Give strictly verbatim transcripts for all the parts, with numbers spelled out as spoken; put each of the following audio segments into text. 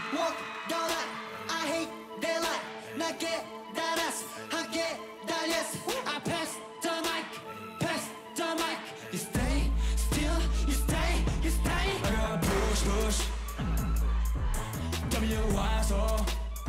walk the line. I hate that line. 낮게 달았어 함께 달렸어. I pass the mic, pass the mic. You stay still, you stay, you stay. I got push push W 와서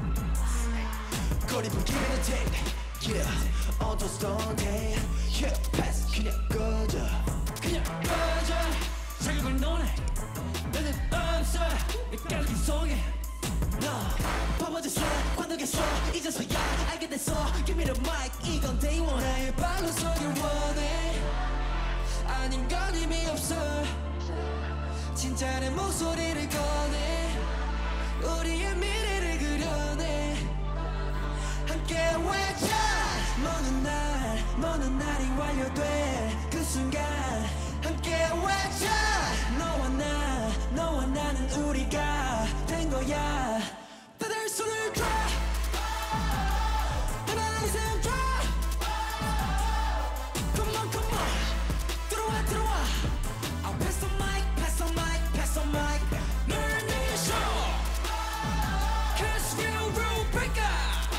거리분 give it a take. Yeah, 어두웠던데 yeah, pass 그냥 꺼져 그냥 꺼져. 자격을 논해 너는 없어 내까지 속에 너 퍼버졌어 관두겠어 이제서야 알게 됐어 Give me the mic 이건 day one. 나의 발로 서길 원해 아닌 건 의미 없어 진짜 내 목소리를 꺼내 우리의 미래를 그려내 함께 외쳐 먼 날 먼 날이 완료돼 그 순간 함께 외쳐 너와 나 너와 나는 우리가 된 거야 다들 손을 들어 하나의 샘 들어 Come on come on 들어와 들어와 I'll pass the mic pass the mic pass the mic 널 위해서 Cause we're rule breaker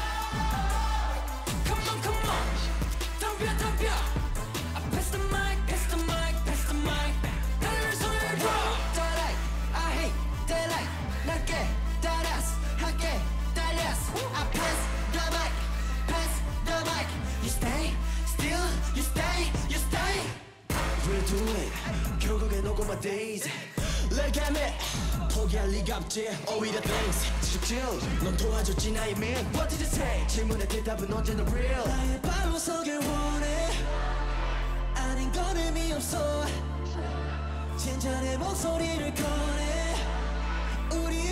Come on come on 덤벼 덤벼 I pass the mic pass the mic pass the mic 다들 손을 들어 Daylight I hate daylight 낮게 달았어 함께 달렸어 I pass the mic pass the mic You stay still you stay you stay We'll do it 결국엔 오고 my days 레게메 포기할 리가 없지 오히려 thanks 직질 넌 도와줬지 나의 man What did you say 질문에 대답은 언제나 real 나의 발로 서길 원해 아닌 건 의미 없어 진짜 내 목소리를 꺼내 우리